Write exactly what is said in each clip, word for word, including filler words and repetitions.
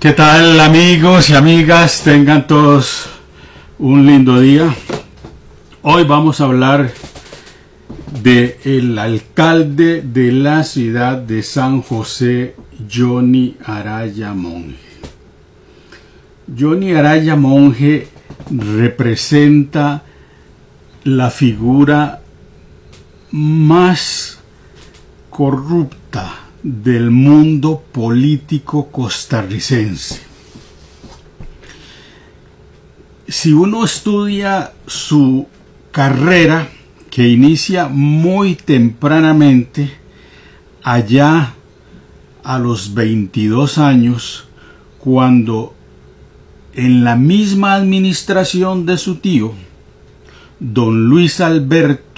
¿Qué tal, amigos y amigas? Tengan todos un lindo día. Hoy vamos a hablar de el alcalde de la ciudad de San José, Johnny Araya Monge. Johnny Araya Monge representa la figura más corrupta del mundo político costarricense. Si uno estudia su carrera, que inicia muy tempranamente, allá a los veintidós años, cuando en la misma administración de su tío, don Luis Alberto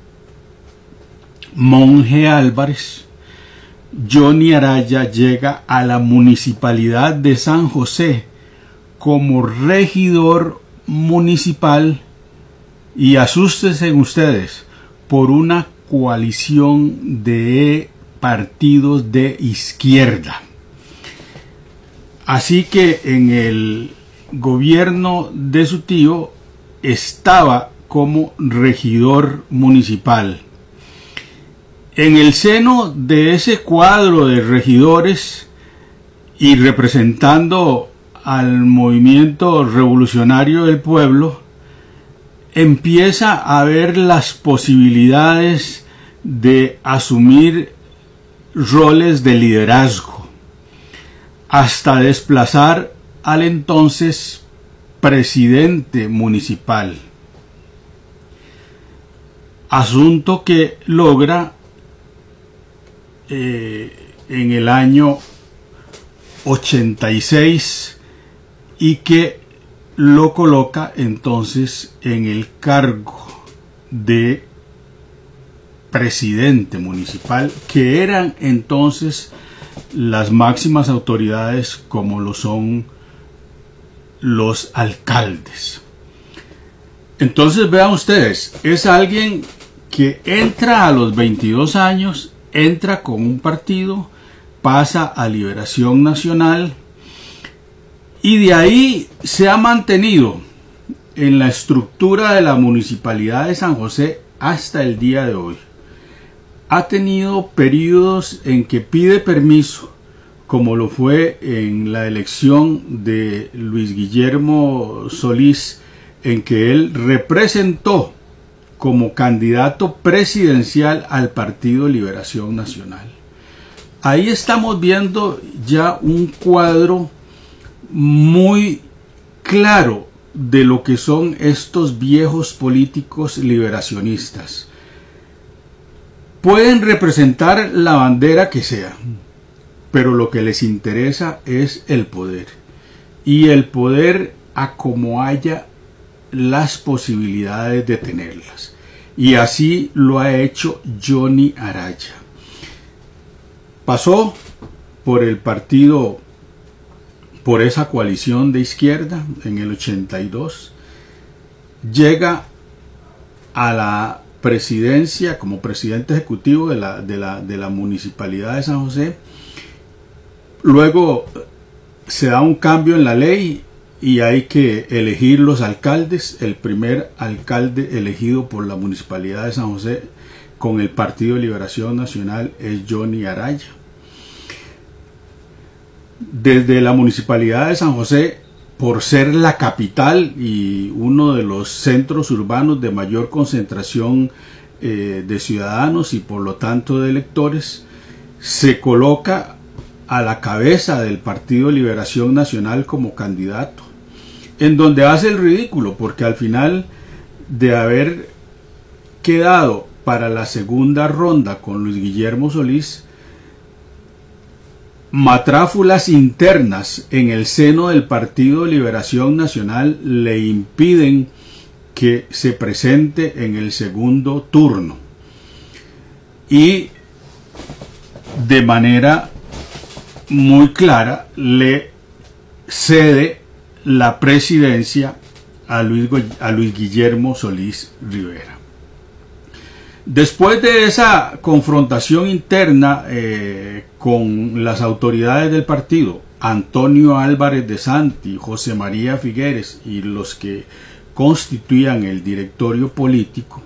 Monge Álvarez, Johnny Araya llega a la municipalidad de San José como regidor municipal, y asústense ustedes, por una coalición de partidos de izquierda. Así que en el gobierno de su tío estaba como regidor municipal. En el seno de ese cuadro de regidores y representando al movimiento revolucionario del pueblo, empieza a ver las posibilidades de asumir roles de liderazgo, hasta desplazar al entonces presidente municipal. Asunto que logra Eh, en el año ochenta y seis y que lo coloca entonces en el cargo de presidente municipal, que eran entonces las máximas autoridades como lo son los alcaldes. Entonces vean ustedes, es alguien que entra a los veintidós años, entra con un partido, pasa a Liberación Nacional y de ahí se ha mantenido en la estructura de la municipalidad de San José hasta el día de hoy. Ha tenido periodos en que pide permiso, como lo fue en la elección de Luis Guillermo Solís, en que él representó como candidato presidencial al Partido Liberación Nacional. Ahí estamos viendo ya un cuadro muy claro de lo que son estos viejos políticos liberacionistas. Pueden representar la bandera que sea, pero lo que les interesa es el poder, y el poder a como haya las posibilidades de tenerlas, y así lo ha hecho Johnny Araya. Pasó por el partido, por esa coalición de izquierda en el ochenta y dos, llega a la presidencia como presidente ejecutivo de la, de la, de la municipalidad de San José. Luego se da un cambio en la ley y hay que elegir los alcaldes. El primer alcalde elegido por la municipalidad de San José con el Partido de Liberación Nacional es Johnny Araya. Desde la municipalidad de San José, por ser la capital y uno de los centros urbanos de mayor concentración eh, de ciudadanos y por lo tanto de electores, se coloca a la cabeza del Partido de Liberación Nacional como candidato, en donde hace el ridículo, porque al final de haber quedado para la segunda ronda con Luis Guillermo Solís, matráfulas internas en el seno del Partido de Liberación Nacional le impiden que se presente en el segundo turno, y de manera muy clara le cede la presidencia a Luis, a Luis Guillermo Solís Rivera. Después de esa confrontación interna eh, con las autoridades del partido, Antonio Álvarez de Santi, José María Figueres y los que constituían el directorio político,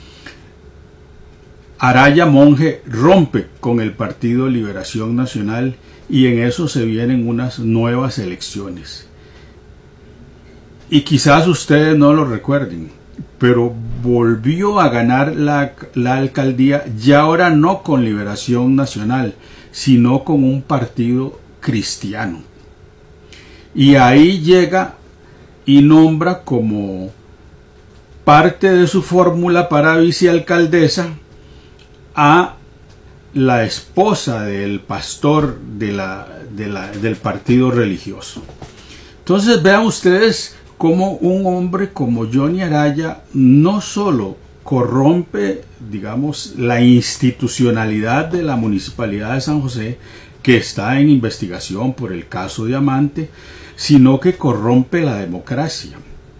Araya Monge rompe con el Partido Liberación Nacional y en eso se vienen unas nuevas elecciones. Y quizás ustedes no lo recuerden, pero volvió a ganar la, la alcaldía, ya ahora no con Liberación Nacional, sino con un partido cristiano. Y ahí llega y nombra como parte de su fórmula para vicealcaldesa a la esposa del pastor de la, de la, del partido religioso. Entonces vean ustedes cómo un hombre como Johnny Araya no solo corrompe, digamos, la institucionalidad de la Municipalidad de San José, que está en investigación por el caso Diamante, sino que corrompe la democracia.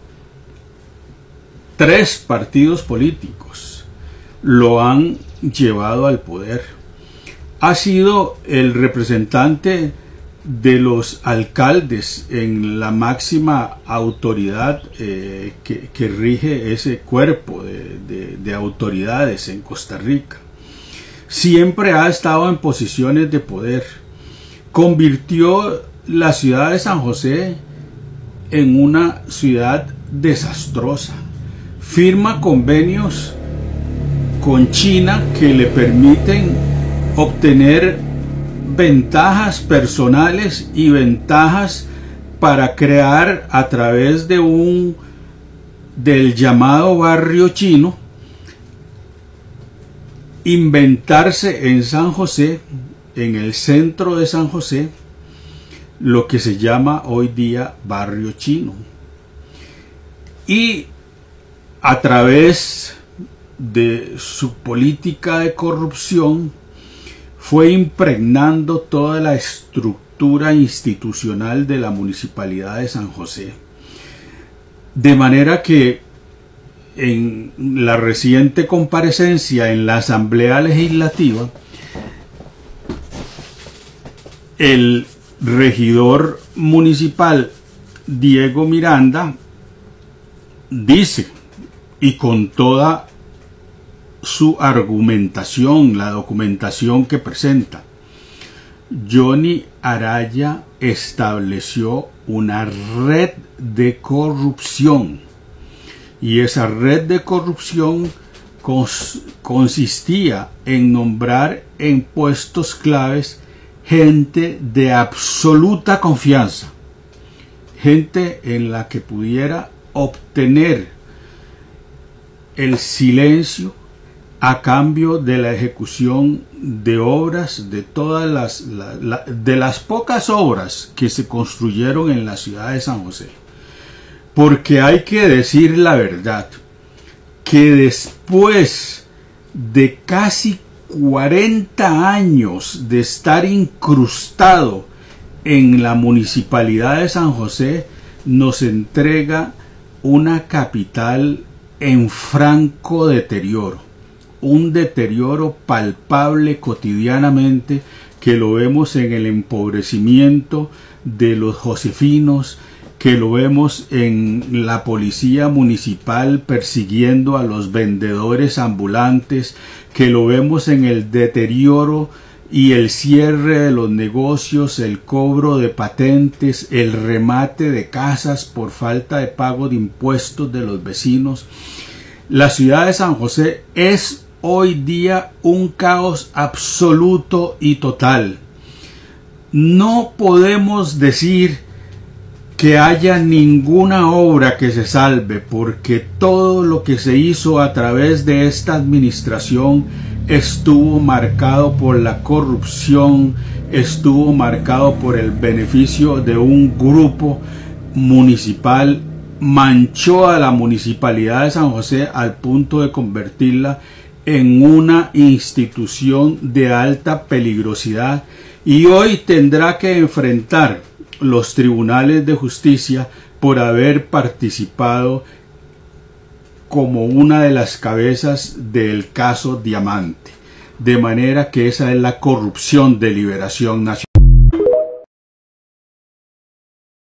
Tres partidos políticos lo han llevado al poder. Ha sido el representante de los alcaldes en la máxima autoridad eh, que, que rige ese cuerpo de, de, de autoridades en Costa Rica. Siempre ha estado en posiciones de poder. Convirtió la ciudad de San José en una ciudad desastrosa. Firma convenios con China que le permiten obtener ventajas personales y ventajas para crear a través de un del llamado barrio chino, inventarse en San José, en el centro de San José, lo que se llama hoy día barrio chino. Y a través de su política de corrupción fue impregnando toda la estructura institucional de la Municipalidad de San José. De manera que en la reciente comparecencia en la Asamblea Legislativa, el regidor municipal Diego Miranda dice, y con toda su argumentación, la documentación que presenta, Johnny Araya estableció una red de corrupción, y esa red de corrupción cons consistía en nombrar en puestos claves gente de absoluta confianza, gente en la que pudiera obtener el silencio a cambio de la ejecución de obras, de todas las, la, la, de las pocas obras que se construyeron en la ciudad de San José. Porque hay que decir la verdad, que después de casi cuarenta años de estar incrustado en la Municipalidad de San José, nos entrega una capital en franco deterioro, un deterioro palpable cotidianamente, que lo vemos en el empobrecimiento de los josefinos, que lo vemos en la policía municipal persiguiendo a los vendedores ambulantes, que lo vemos en el deterioro y el cierre de los negocios, el cobro de patentes, el remate de casas por falta de pago de impuestos de los vecinos. La ciudad de San José es hoy día un caos absoluto y total. No podemos decir que haya ninguna obra que se salve, porque todo lo que se hizo a través de esta administración estuvo marcado por la corrupción, estuvo marcado por el beneficio de un grupo municipal, manchó a la Municipalidad de San José al punto de convertirla en una institución de alta peligrosidad, y hoy tendrá que enfrentar los tribunales de justicia por haber participado como una de las cabezas del caso Diamante. De manera que esa es la corrupción de Liberación Nacional.